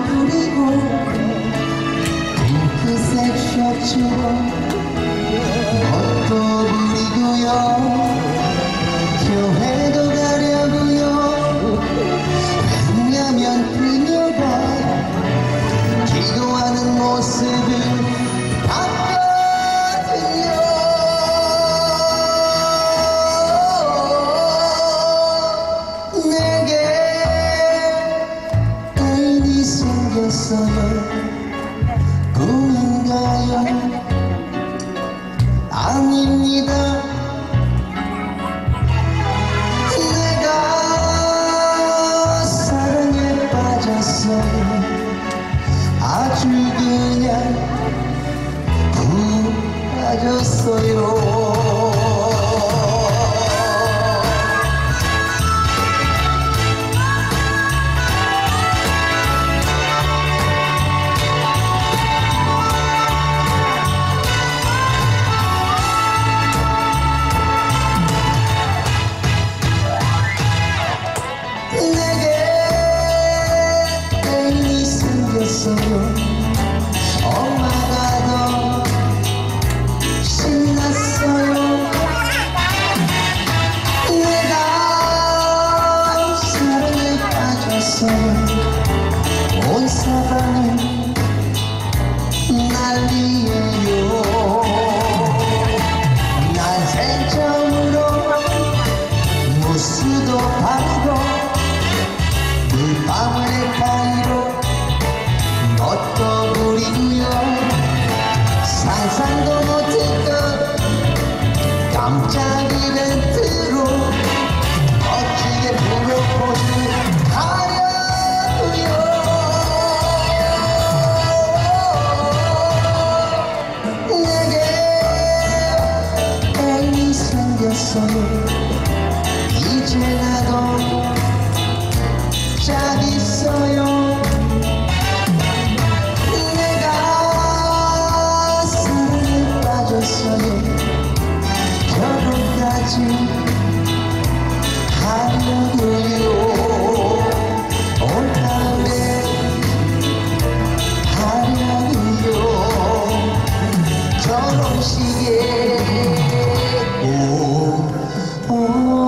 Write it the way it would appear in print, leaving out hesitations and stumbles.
부리고 핑크색 셔츠로 옷도 부리고요 교회도 가려고요 왜냐면 그녀가 기도하는 모습을 봤거든요. 내게 애인이 생겼어요. 꿈인가요? 아닙니다. 내가 사랑에 빠졌어요. 아주 그냥 푹 빠졌어요. 내게 애인이 생겼어요. 엄마가 더 신났어요. 내가 사랑에 빠졌어요. 온 사방은 난리예요. 난 생처음으로 무스도 바르고 물방울 가위로 옷도 부리고요 상상도 못했던 깜짝 이벤트로 멋지게 프로포즈 하려고요. 내게 애인이 생겼어요. 이제 나도 짝 있어요. 내가 사랑에 빠졌어요. 결혼까지 하려고요. 올가을에 하려고요. 결혼식에 오